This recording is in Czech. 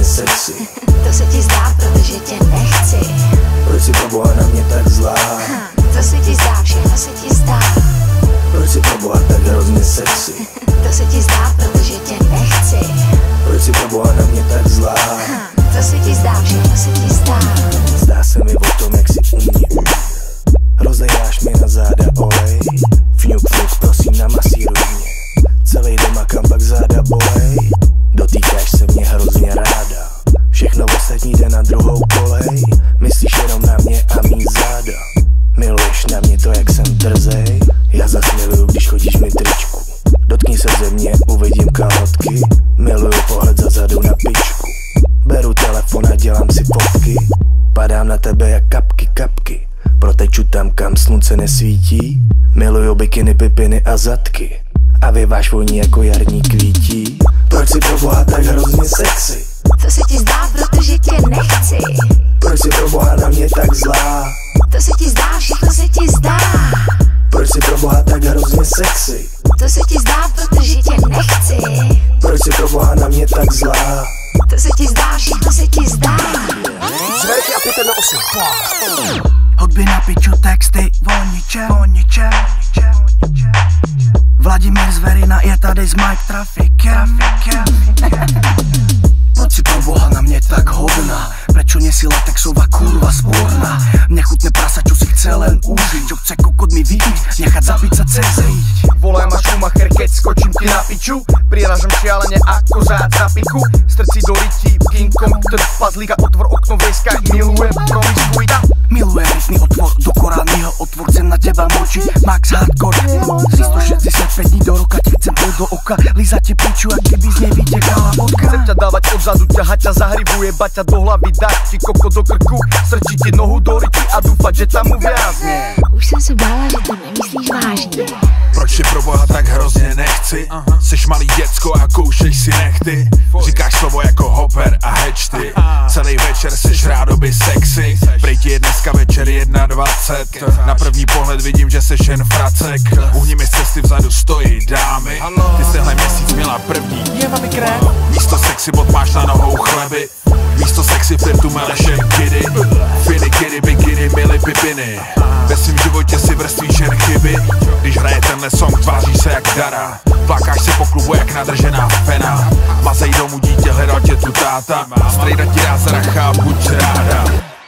sexy. To se ti zdá, protože tě nechci. Proč si proboha na mě tak zlá? To se ti zdá, všechno se ti zdá. Proč si proboha tak hrozně sexy? To se ti zdá, protože tě nechci. Proč si proboha na mě tak zlá? To se ti zdá, všechno se ti zdá. Zdá se mi o tom, jak si umí. Rozlejáš mi na záda olej. Fňuk, fňuk, prosím, namasíruj mě. Celý den makám, pak záda bolej. Dotýkáš se mě hrozně ráda. Všechno ostatní jde na druhou kolej. Myslíš jenom na mě a mý záda. Miluješ na mě to, jak jsem drzej. Já zas miluju, když chodíš mi tričku. Dotkni se ze mě, uvidím kalhotky. Miluju pohled zezadu na pičku. Beru telefon a dělám si fotky. Padám na tebe jak kapky, kapky. Proteču tam, kam slunce nesvítí. Miluju bikiny, pipiny a zadky. A vy váš voní jako jarní kvítí. Proč si proboha tak hrozně sexy? To se ti zdá, protože tě nechci. Proč si proboha na mě tak zlá? To se ti zdá, všechno se ti zdá. Proč si proboha tak hrozně sexy? To se ti zdá, protože tě nechci. Proč si proboha na mě tak zlá? To se ti zdá, všechno se ti zdá. Zverky a 5 na 8. Hudby na piču, texty o ničem. Vladimír Zverina je tady s Mike Trafikem. Proč si proboha na mě tak hodná? Prečo nie si latexová kurva sporná? Mne chutne prasa, čo si chce len užiť. Čo chce kokot mi vypiť, nechať zabiť sa cez riť. Volaj ma Schumacher, keď skočím ti na piču. Prirážam šialene ako zác na piku. Strci do ryti, King Kong, trh pazlíka, otvor okno v rieskách. Milujem promiskuita. Milujem rytný otvor, do korálního otvor. Chcem na teba močiť, Max Hardcore. 365 dní do roka ti chcem pôjť do oka. Lízať ti piču, ak keby z nej vytekala vodka. Chcem ťa dávať odzadu, ťahať ťa za hribu, jebať ťa do hlavy, dať ti koko do krku, strčiť ti nohu do ryti a dúfať, že tam uviazne. Už jsem se bála, že to nemyslíš vážně. Proč si proboha tak hrozně nechci? Seš malý děcko a koušeš si nechty. Říkáš slovo jako hopper a hečty. Celý večer seš rádoby sexy. Prej ti je dneska večer 21. Na první pohled vidím, že seš jen fracek. Uhni mi z cesty vzadu stojí dámy. Ty jsi tenhle měsíc měla první. Místo sexy bod máš na nohou chleby. Místo sexy flirtu meleš jen kidy. Finy, kidy, bikiny, mily, pipiny. Ve svým životě si vrstvíš jen chyby. Když hraje tenhle song, tváříš se jak Dara. Plakáš se po klubu jak nadržená fena. Mazej domů dítě, hledal tě tu táta. Strejda ti dá zracha, buď ráda.